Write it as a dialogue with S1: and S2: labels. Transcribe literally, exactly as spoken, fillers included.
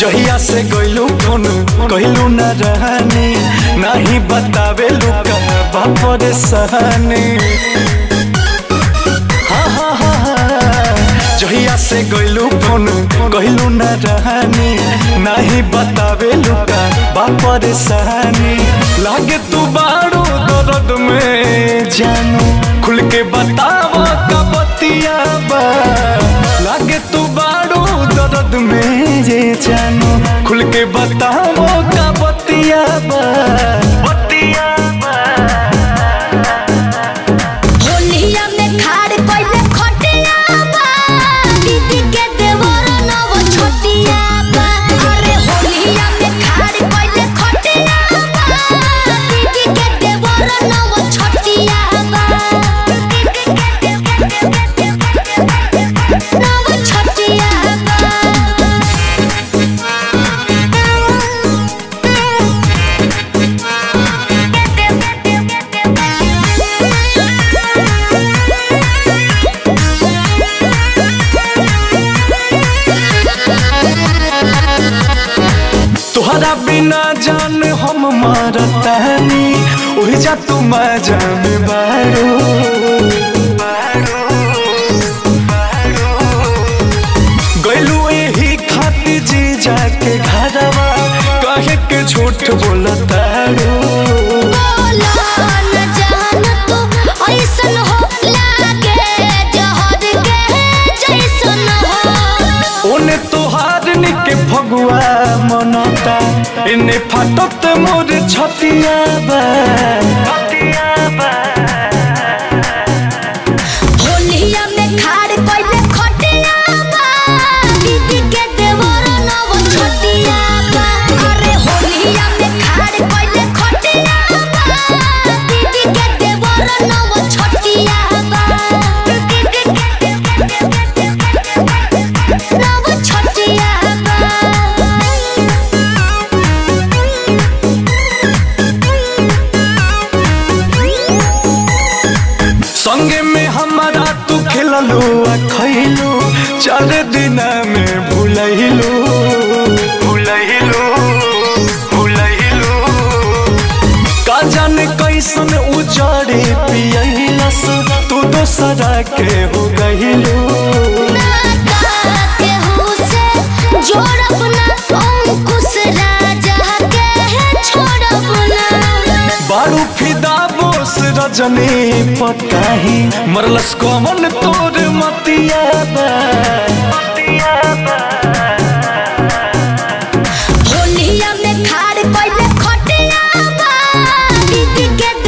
S1: जहिया से गइलू फोन कहलू न रहनी नहीं बतावे लुका बापर सहनी। हाँ हाँ हाँ जहिया से गइलू फोन कहलू न रहनी नहीं बतावे लुका बापर सहनी। लागे तू बारू दर्द में जानू खुल के बतावा का बतिया बा। लागे तू बारू दर्द में जे जानू खुल के बतावो का बतिया बा बतिया बा।
S2: होलिया में खाड़ कोइले खटिया बा दीदी के देवर नव छोटिया बा। अरे होलिया में खाड़ कोइले खटिया बा दीदी के देवर नव छोटिया बा नव छोटिया बा।
S1: तुहरा बिना जान हम मरतानी उही जा तू जान बारू। गइलू यही खाती जी जाके घरवा कहे के झूठ बोलतारू। ओने तोहार निके फगुआ मनता इन्हें फाटत मोर छतिया बा छतिया बा।
S2: होलिया में खाड़ कोइले खटिया बा दीदी के देवर नव छोटिया बा। अरे होलिया में खाड़ कोइले खटिया बा दीदी के देवर नव छोटिया बा नव छोटिया बा।
S1: संगे में हमारा तू खेललू आ खैलू चार दिन में भूलैलू भूलैलू भूलैलू। का जाने कैसन उजाड़े पियलस तू दोसरा के हो गइलू। बारू फिदा बोस रजनी पताही मरलस कमन तोर मतिया बा मतिया बा।
S2: होलिया में खाड़ कोइले खटिया बा दीदी के